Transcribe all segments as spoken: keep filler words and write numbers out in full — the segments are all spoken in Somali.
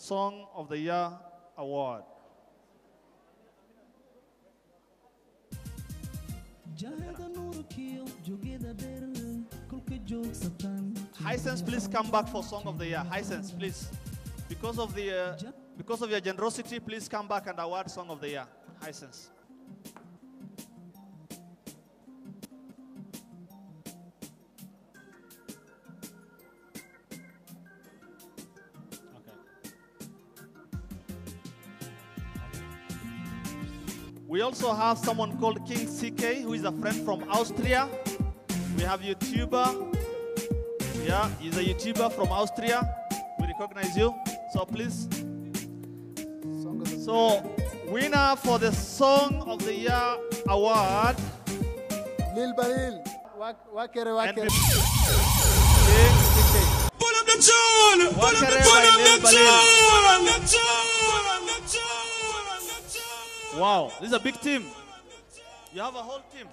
Song of the Year award. Hisense, please come back for Song of the Year. Hisense, please. Because of the uh, because of your generosity, please come back and award Song of the Year. Hisense. We also have someone called King C K, who is a friend from Austria. We have YouTuber. Yeah, he's a YouTuber from Austria. We recognize you. So please. So, winner for the Song of the Year award. Lil Balil. Wakere Wakere. King C K. Pull up the tune! Pull up the tune! Wow, this is a big team. You have a whole team.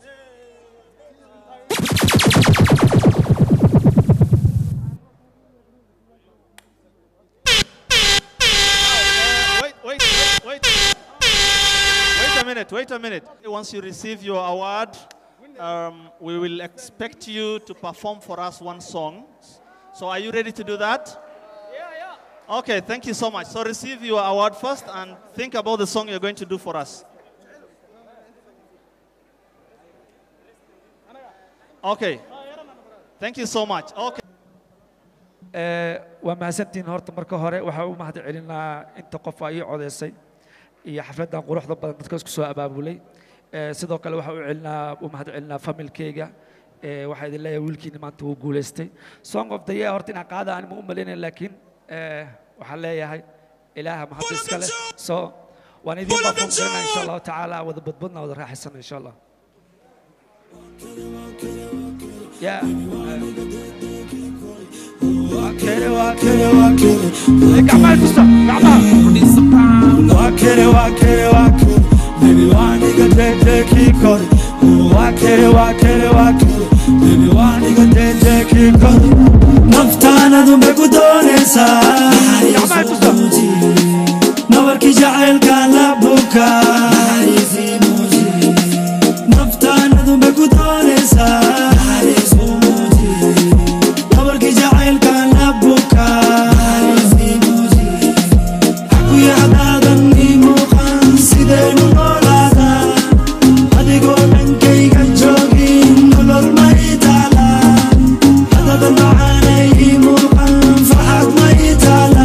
Wait, wait, wait, wait. Wait a minute, wait a minute. Once you receive your award, um, we will expect you to perform for us one song. So are you ready to do that? Okay, thank you so much. So receive your award first and think about the song you're going to do for us. Okay. Thank you so much. Okay. waa mahadsantiin horta marka hore waxa uu mahad celinaa inta qof ay codeysay iyo xafladan quruxda badan dadka isku soo abaabulay sidoo kale waxa uu celinaa uu mahad celinaa familkeyga waxa idin leeyahay wiilkiina maanta uu guuleystay Song of the Year horta ina qaada aan ma u maleynay laakiin waxaan leeyahay ilaaha mahad iska leh so waan idin bafan doonaa insha Allah taala wada badbadna wada raaxaysan insha Allah yeah wakere wakere wakere kama alfusa kama wakere wakere wakere baby wani ga tete kikori wakere wakere wakere baby wani ga tete kikori naftana dumbe kudonesa kama alfusa nawarki ja'el kana buka naftana dumbe kudonesa Tala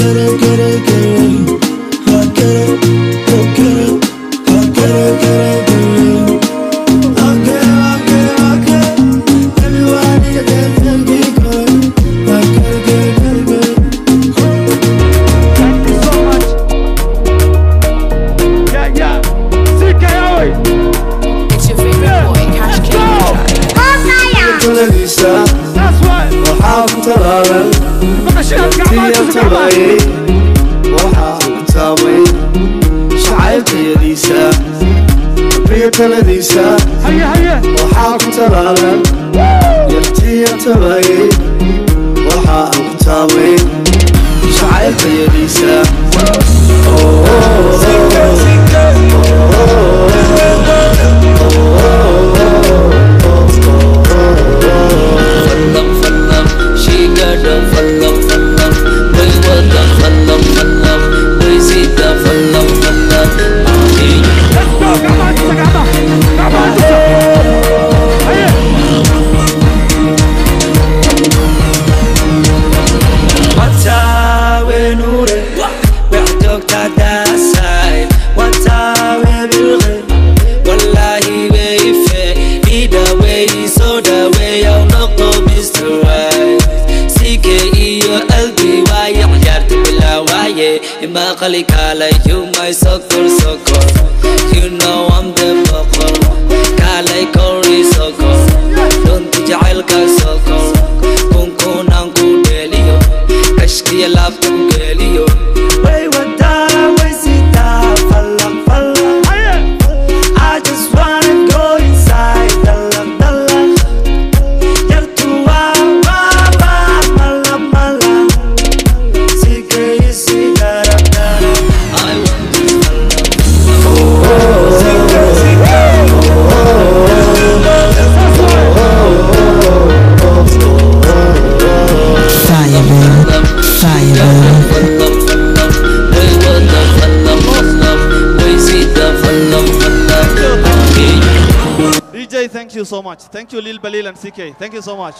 Thank you so much. Thank you, Lil Balil and C K. Thank you so much.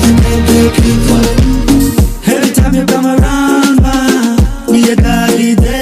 Every time you come around, man, me a daddy there.